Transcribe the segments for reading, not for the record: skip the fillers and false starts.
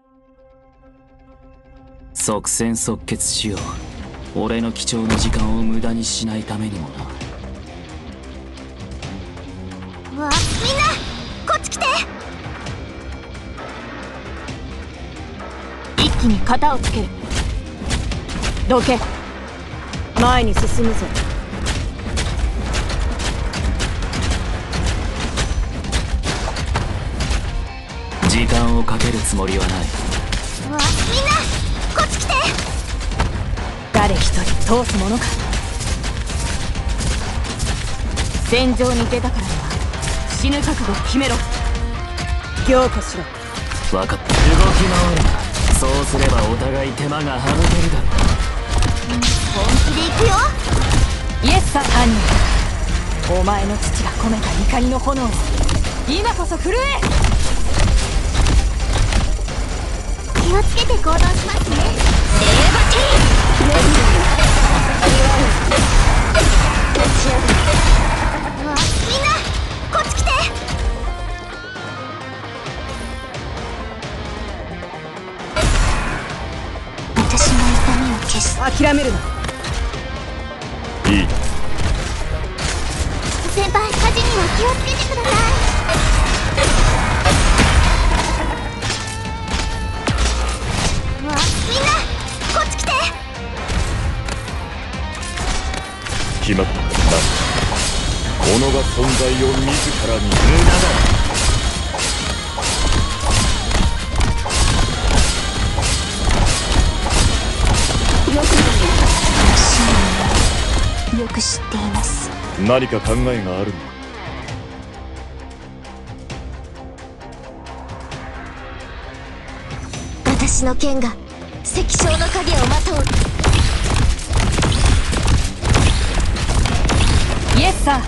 即戦即決しよう。俺の貴重な時間を無駄にしないためにもな。 うわ、みんなこっち来て。 一気に型をつける。どけ、前に進むぞ。 時間をかけるつもりはない。 うわ、みんなこっち来て。 誰一人通すものか。戦場に出たからには死ぬ覚悟を決めろ。凝固しろ。 分かった。動き回るな。そうすればお互い手間が省けるだろう。 本気で行くよ。 イエスさ、犯人。お前の父が込めた怒りの炎を今こそ震え。 気をつけて行動しますね。うわ、みんなこっち来て。私の痛みを消す。 諦めるな。 いい。 先輩、火事には気をつけてください。うわ、みんなこっち来て。 決まったな。己が存在を自らに。 無駄だ。 よく知っています。 何か考えがあるのか。 私の剣が石章の影をまとう。 イエスさ。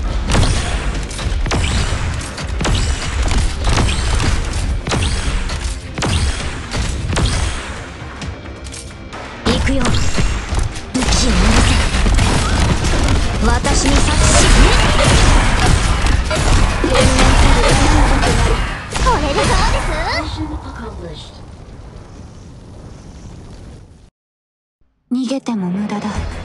行くよ。武器を戻せ。私に察し。天然たるこれでどうです？逃げても無駄だ。